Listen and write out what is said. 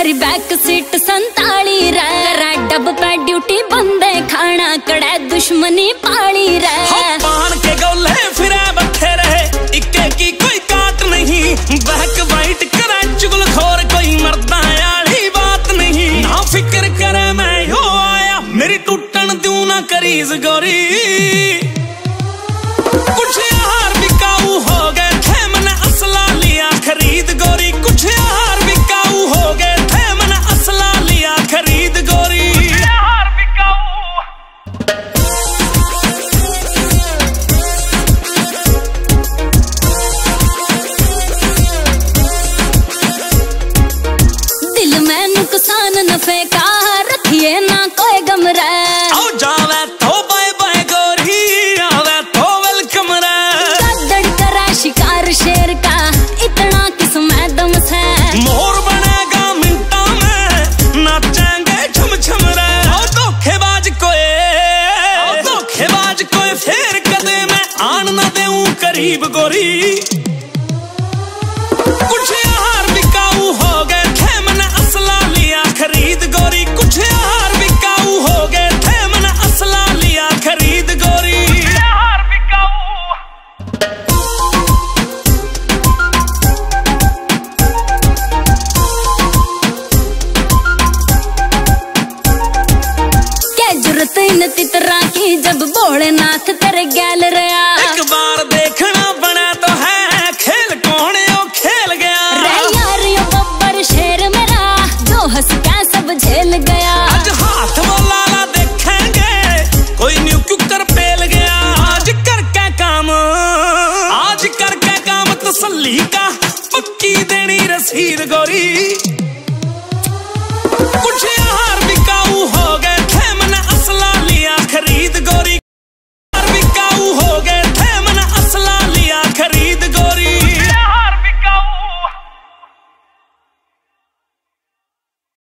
थारी back seat 47 रे dub पे ड्यूटी बंदे खाना कड़े दुश्मनी पाली रे पान के गोले फिरे बखे रहे इक्के की कोई काट नहीं बैक वाइट करे चुगल खोर कोई मरदा याली बात नहीं ना फिक्र करे मैं यो आया मेरी टूटन दूं ना करीज गोरी कुछ यार बिकाऊ हो गए थे मैंने असला लिया खरीद गोरी कुछ यार बिकाऊ हो गए थे मैंने असला लिया खरीद गोरी यार बिकाऊ दिल में नुकसान नफे का रखिए ना कोई गम रे आओ जावे तो बाय बाय गोरी आवे तो वेलकम रे दड़ करा शिकार शेर का इतना किस्म दम से मोर बनेगा मिनटा में नाचेंगे झुम झुम रे आओ धोखेबाज कोई फेर कदे मैं आन ना देऊं करीब गोरी कुछ यार बिकाऊ हो गए थे मैंने असला लिया खरीद गोरी कुछ यार बिकाऊ हो गए थे मैंने असला लिया खरीद गोरी यार बिकाऊ क्या जरूरत इन तितरा की जब भोलेनाथ तेरे गैल रहा एक बार देखना बना तो है खेल कौन यो खेल गया रे यार यो बब्बर शेर मेरा जो हंस के सब झेल गया आज हाथ वो लाला देखेंगे कोई न्यू कुकर पेल गया आज करके काम तसल्ली का पक्की देनी रसीद गोरी